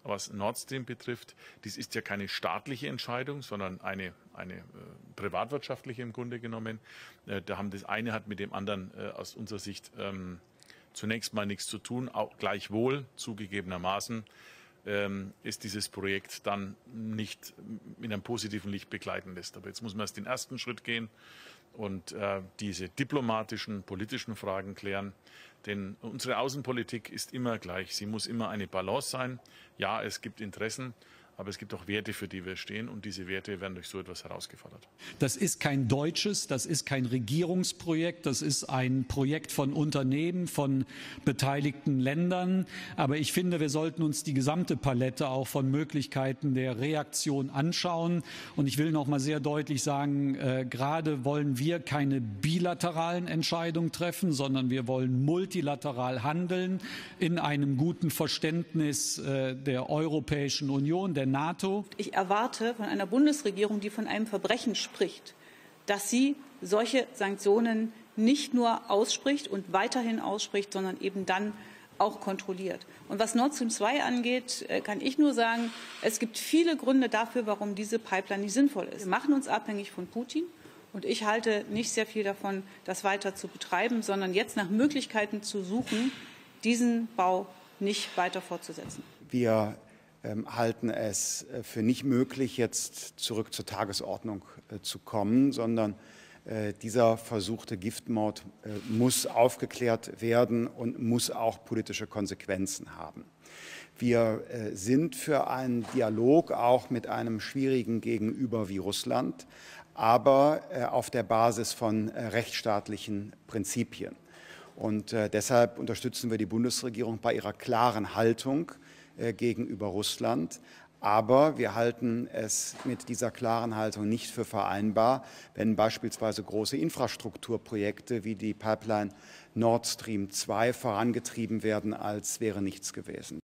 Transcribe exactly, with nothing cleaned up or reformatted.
was Nord Stream betrifft. Dies ist ja keine staatliche Entscheidung, sondern eine, eine äh, privatwirtschaftliche im Grunde genommen. Äh, da haben das eine hat mit dem anderen äh, aus unserer Sicht ähm, zunächst mal nichts zu tun. Auch gleichwohl, zugegebenermaßen, ähm, ist dieses Projekt dann nicht in einem positiven Licht begleiten lässt. Aber jetzt muss man erst den ersten Schritt gehen und äh, diese diplomatischen, politischen Fragen klären. Denn unsere Außenpolitik ist immer gleich. Sie muss immer eine Balance sein. Ja, es gibt Interessen, aber es gibt auch Werte, für die wir stehen. Und diese Werte werden durch so etwas herausgefordert. Das ist kein deutsches, das ist kein Regierungsprojekt. Das ist ein Projekt von Unternehmen, von beteiligten Ländern. Aber ich finde, wir sollten uns die gesamte Palette auch von Möglichkeiten der Reaktion anschauen. Und ich will noch mal sehr deutlich sagen, äh, gerade wollen wir keine bilateralen Entscheidungen treffen, sondern wir wollen multilateral handeln in einem guten Verständnis äh, der Europäischen Union, der NATO. Ich erwarte von einer Bundesregierung, die von einem Verbrechen spricht, dass sie solche Sanktionen nicht nur ausspricht und weiterhin ausspricht, sondern eben dann auch kontrolliert. Und was Nord Stream zwei angeht, kann ich nur sagen, es gibt viele Gründe dafür, warum diese Pipeline nicht sinnvoll ist. Wir machen uns abhängig von Putin. Und ich halte nicht sehr viel davon, das weiter zu betreiben, sondern jetzt nach Möglichkeiten zu suchen, diesen Bau nicht weiter fortzusetzen. Wir halten es für nicht möglich, jetzt zurück zur Tagesordnung zu kommen, sondern dieser versuchte Giftmord muss aufgeklärt werden und muss auch politische Konsequenzen haben. Wir sind für einen Dialog auch mit einem schwierigen Gegenüber wie Russland, aber auf der Basis von rechtsstaatlichen Prinzipien. Und deshalb unterstützen wir die Bundesregierung bei ihrer klaren Haltung gegenüber Russland. Aber wir halten es mit dieser klaren Haltung nicht für vereinbar, wenn beispielsweise große Infrastrukturprojekte wie die Pipeline Nord Stream zwei vorangetrieben werden, als wäre nichts gewesen.